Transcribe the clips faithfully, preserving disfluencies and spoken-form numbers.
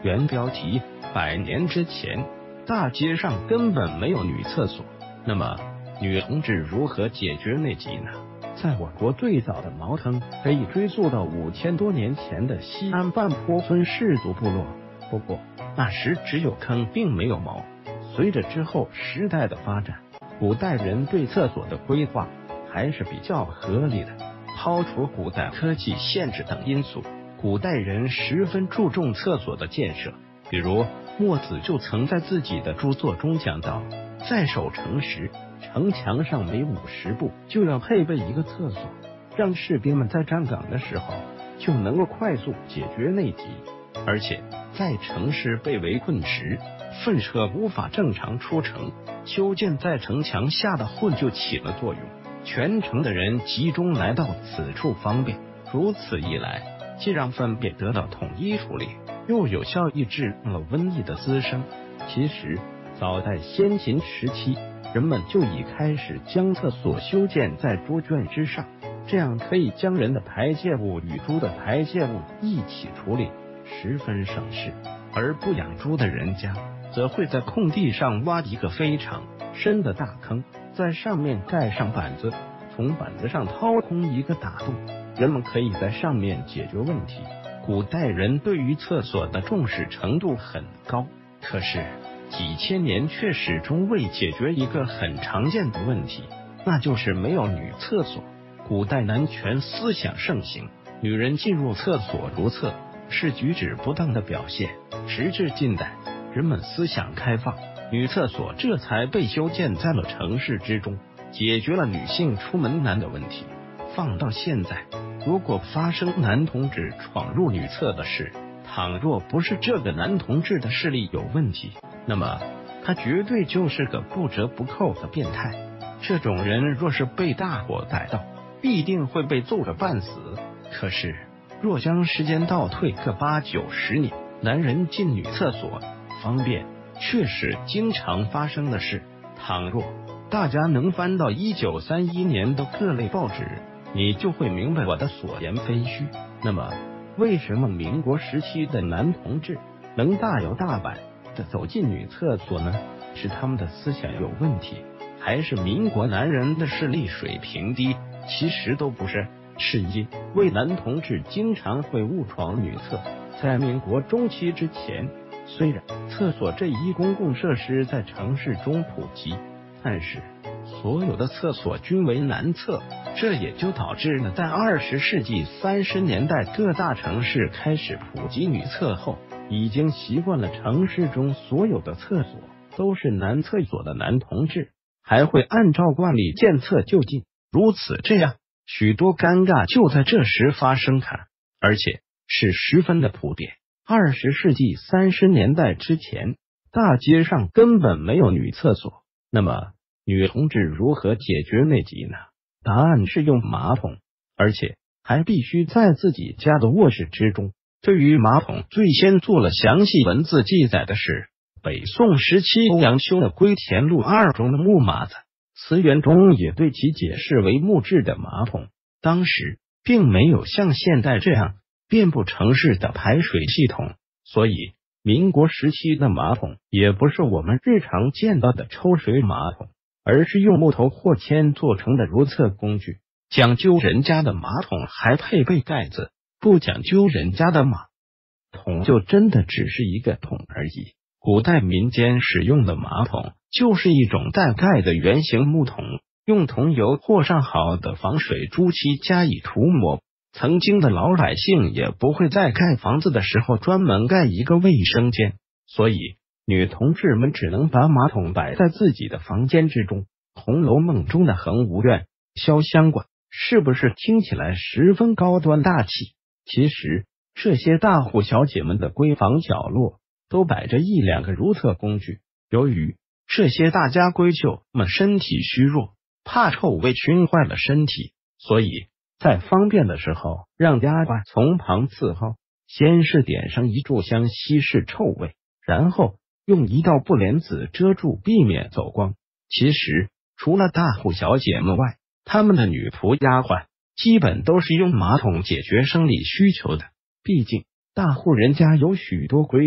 原标题：百年之前，大街上根本没有女厕所。那么，女同志如何解决内急呢？在我国最早的茅坑可以追溯到五千多年前的西安半坡村氏族部落，不过那时只有坑并没有茅。随着之后时代的发展，古代人对厕所的规划还是比较合理的。抛除古代科技限制等因素，古代人十分注重厕所的建设。比如墨子就曾在自己的著作中讲到，在守城时，城墙上每五十步就要配备一个厕所，让士兵们在站岗的时候就能够快速解决内急。而且在城市被围困时，粪车无法正常出城，修建在城墙下的混就起了作用，全城的人集中来到此处方便。如此一来，既让粪便得到统一处理，又有效抑制了瘟疫的滋生。其实早在先秦时期，人们就已开始将厕所修建在猪圈之上，这样可以将人的排泄物与猪的排泄物一起处理，十分省事。而不养猪的人家，则会在空地上挖一个非常深的大坑，在上面盖上板子，从板子上掏空一个大洞，人们可以在上面解决问题。古代人对于厕所的重视程度很高，可是几千年却始终未解决一个很常见的问题，那就是没有女厕所。古代男权思想盛行，女人进入厕所如厕是举止不当的表现。时至近代，人们思想开放，女厕所这才被修建在了城市之中，解决了女性出门难的问题。放到现在，如果发生男同志闯入女厕的事，倘若不是这个男同志的视力有问题，那么他绝对就是个不折不扣的变态。这种人若是被大伙逮到，必定会被揍个半死。可是若将时间倒退个八九十年，男人进女厕所方便确实经常发生的事。倘若大家能翻到一九三一年的各类报纸，你就会明白我的所言非虚。那么为什么民国时期的男同志能大摇大摆的走进女厕所呢？是他们的思想有问题，还是民国男人的视力水平低？其实都不是，是因为男同志经常会误闯女厕。在民国中期之前，虽然厕所这一公共设施在城市中普及，但是所有的厕所均为男厕，这也就导致了在二十世纪三十年代各大城市开始普及女厕后，已经习惯了城市中所有的厕所都是男厕所的男同志还会按照惯例见厕就进，如此这样许多尴尬就在这时发生看，而且是十分的普遍。二十世纪三十年代之前，大街上根本没有女厕所。那么女同志如何解决内急呢？答案是用马桶，而且还必须在自己家的卧室之中。对于马桶，最先做了详细文字记载的是北宋时期欧阳修的《归田录二》中的木马子，词源中也对其解释为木质的马桶。当时并没有像现代这样遍布城市的排水系统，所以民国时期的马桶也不是我们日常见到的抽水马桶，而是用木头或铅做成的如厕工具。讲究人家的马桶还配备盖子，不讲究人家的马桶就真的只是一个桶而已。古代民间使用的马桶就是一种带盖的圆形木桶，用桐油或上好的防水朱漆加以涂抹。曾经的老百姓也不会在盖房子的时候专门盖一个卫生间，所以女同志们只能把马桶摆在自己的房间之中。《红楼梦》中的恒芜院、潇湘馆是不是听起来十分高端大气？其实这些大户小姐们的闺房角落都摆着一两个如厕工具。由于这些大家闺秀们身体虚弱，怕臭味熏坏了身体，所以在方便的时候让丫鬟从旁伺候，先是点上一炷香稀释臭味，然后用一道布帘子遮住，避免走光。其实除了大户小姐们外，他们的女仆丫鬟基本都是用马桶解决生理需求的。毕竟大户人家有许多规矩，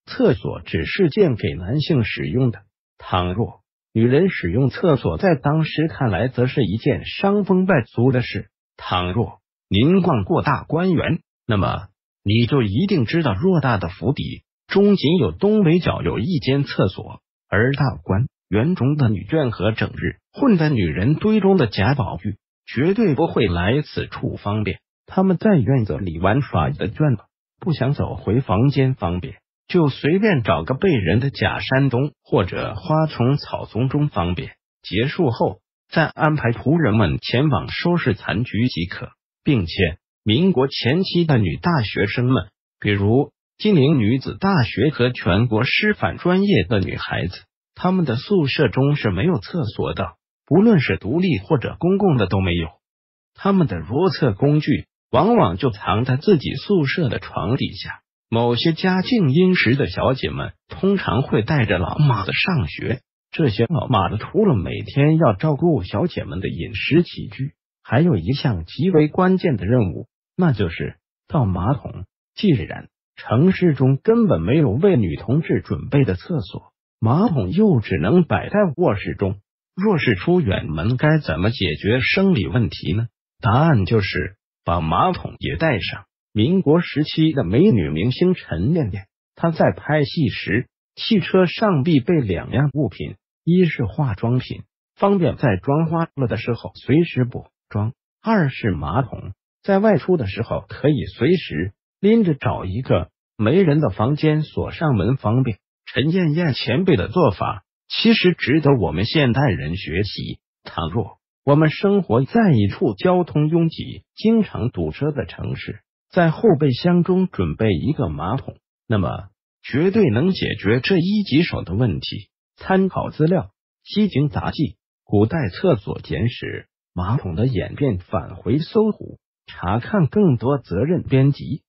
厕所只是建给男性使用的。倘若女人使用厕所，在当时看来则是一件伤风败俗的事。倘若您逛过大观园，那么你就一定知道偌大的府邸中仅有东北角有一间厕所，而大观园中的女眷和整日混在女人堆中的贾宝玉绝对不会来此处方便。他们在院子里玩耍的倦了，不想走回房间方便，就随便找个背人的假山洞或者花丛草丛中方便。结束后再安排仆人们前往收拾残局即可。并且民国前期的女大学生们，比如金陵女子大学和全国师范专业的女孩子，她们的宿舍中是没有厕所的，不论是独立或者公共的都没有。她们的如厕工具往往就藏在自己宿舍的床底下。某些家境殷实的小姐们通常会带着老妈子上学，这些老妈子除了每天要照顾小姐们的饮食起居，还有一项极为关键的任务，那就是倒马桶。既然城市中根本没有为女同志准备的厕所，马桶又只能摆在卧室中，若是出远门，该怎么解决生理问题呢？答案就是把马桶也带上。民国时期的美女明星陈恋恋，她在拍戏时，汽车上必备两样物品，一是化妆品，方便在妆花了的时候随时补妆；二是马桶，在外出的时候可以随时拎着找一个没人的房间锁上门方便。陈燕燕前辈的做法其实值得我们现代人学习。倘若我们生活在一处交通拥挤、经常堵车的城市，在后备箱中准备一个马桶，那么绝对能解决这一棘手的问题。参考资料：西京杂记、古代厕所简史、马桶的演变，返回搜狐查看更多责任编辑。